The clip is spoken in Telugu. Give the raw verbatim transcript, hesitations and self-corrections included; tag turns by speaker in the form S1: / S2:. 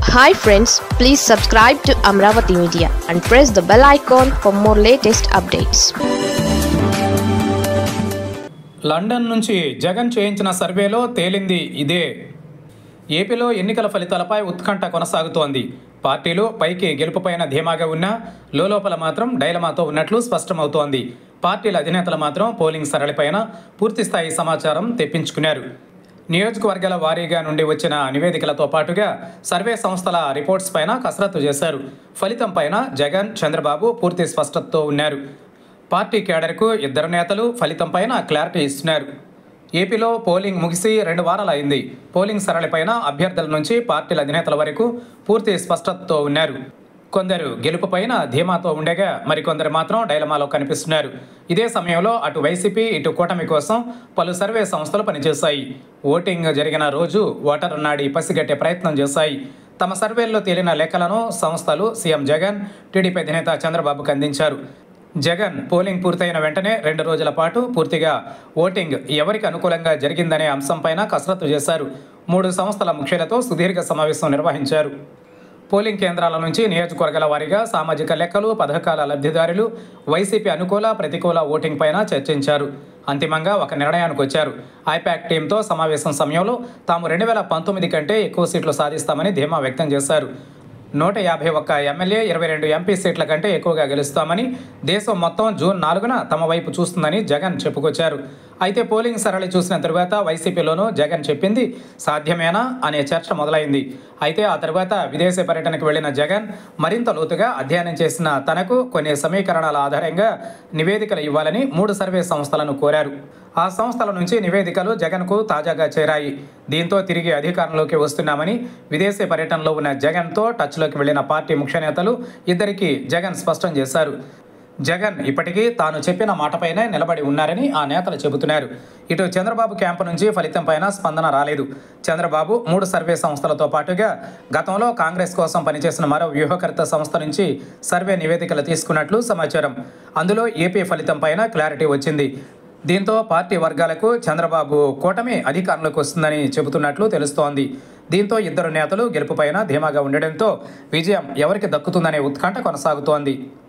S1: Hi friends, please subscribe to Amravati Media and press the bell icon for more latest updates.
S2: London నుంచి జగన్ చేయించిన సర్వేలో తేలింది ఇదే. ఏపీలో ఎన్నికల ఫలితాలపై ఉత్కంఠ కొనసాగుతోంది. పార్టీలు పైకి గెలుపుపైన ధీమాగా ఉన్నా లోలోపల మాత్రం డైలమాతో ఉన్నట్లు స్పష్టమవుతోంది. పార్టీల అధినేతలు మాత్రం పోలింగ్ సరళిపైన పూర్తిస్థాయి సమాచారం తెప్పించుకున్నారు. నియోజకవర్గాల వారీగా నుండి వచ్చిన నివేదికలతో పాటుగా సర్వే సంస్థల రిపోర్ట్స్ పైన కసరత్తు చేశారు. ఫలితం పైన జగన్, చంద్రబాబు పూర్తి స్పష్టతతో ఉన్నారు. పార్టీ కేడర్కు ఇద్దరు నేతలు ఫలితం పైన క్లారిటీ ఇస్తున్నారు. ఏపీలో పోలింగ్ ముగిసి రెండు వారాలు అయింది. పోలింగ్ సరళిపైన అభ్యర్థుల నుంచి పార్టీల అధినేతల వరకు పూర్తి స్పష్టతతో ఉన్నారు. కొందరు గెలుపుపైన ధీమాతో ఉండగా మరికొందరు మాత్రం డైలమాలో కనిపిస్తున్నారు. ఇదే సమయంలో అటు వైసీపీ ఇటు కూటమి కోసం పలు సర్వే సంస్థలు పనిచేశాయి. ఓటింగ్ జరిగిన రోజు ఓటర్ నాడి పసిగట్టే ప్రయత్నం చేశాయి. తమ సర్వేల్లో తేలిన లెక్కలను సంస్థలు సీఎం జగన్, టీడీపీ అధినేత చంద్రబాబుకు అందించారు. జగన్ పోలింగ్ పూర్తయిన వెంటనే రెండు రోజుల పాటు పూర్తిగా ఓటింగ్ ఎవరికి అనుకూలంగా జరిగిందనే అంశంపైన కసరత్తు చేశారు. మూడు సంస్థల ముఖ్యులతో సుదీర్ఘ సమావేశం నిర్వహించారు. పోలింగ్ కేంద్రాల నుంచి నియోజకవర్గాల వారీగా సామాజిక లెక్కలు, పథకాల లబ్ధిదారులు, వైసీపీ అనుకూల, ప్రతికూల ఓటింగ్ పైన చర్చించారు. అంతిమంగా ఒక నిర్ణయానికి వచ్చారు. ఐపాక్ టీంతో సమావేశం సమయంలో తాము రెండు వేల పంతొమ్మిది కంటే ఎక్కువ సీట్లు సాధిస్తామని ధీమా వ్యక్తం చేశారు. నూట యాభై ఒక్క ఎమ్మెల్యే, ఇరవై రెండు ఎంపీ సీట్ల కంటే ఎక్కువగా గెలుస్తామని, దేశం మొత్తం జూన్ నాలుగున తమ వైపు చూస్తుందని జగన్ చెప్పుకొచ్చారు. అయితే పోలింగ్ సరళి చూసిన తరువాత వైసీపీలోనూ జగన్ చెప్పింది సాధ్యమేనా అనే చర్చ మొదలైంది. అయితే ఆ తర్వాత విదేశీ పర్యటనకు వెళ్లిన జగన్ మరింత లోతుగా అధ్యయనం చేసిన తనకు కొన్ని సమీకరణాల ఆధారంగా నివేదికలు ఇవ్వాలని మూడు సర్వే సంస్థలను కోరారు. ఆ సంస్థల నుంచి నివేదికలు జగన్కు తాజాగా చేరాయి. దీంతో తిరిగి అధికారంలోకి వస్తున్నామని విదేశీ పర్యటనలో ఉన్న జగన్తో టచ్లోకి వెళ్లిన పార్టీ ముఖ్య నేతలు ఇద్దరికీ జగన్ స్పష్టం చేశారు. జగన్ ఇప్పటికీ తాను చెప్పిన మాటపైనే నిలబడి ఉన్నారని ఆ నేతలు చెబుతున్నారు. ఇటు చంద్రబాబు క్యాంపు నుంచి ఫలితం పైన స్పందన రాలేదు. చంద్రబాబు మూడు సర్వే సంస్థలతో పాటుగా గతంలో కాంగ్రెస్ కోసం పనిచేసిన మరో వ్యూహకర్త సంస్థ నుంచి సర్వే నివేదికలు తీసుకున్నట్లు సమాచారం. అందులో ఏపీ ఫలితం పైన క్లారిటీ వచ్చింది. దీంతో పార్టీ వర్గాలకు చంద్రబాబు కూటమి అధికారంలోకి వస్తుందని చెబుతున్నట్లు తెలుస్తోంది. దీంతో ఇద్దరు నేతలు గెలుపుపైన ధీమాగా ఉండడంతో విజయం ఎవరికి దక్కుతుందనే ఉత్కంఠ కొనసాగుతోంది.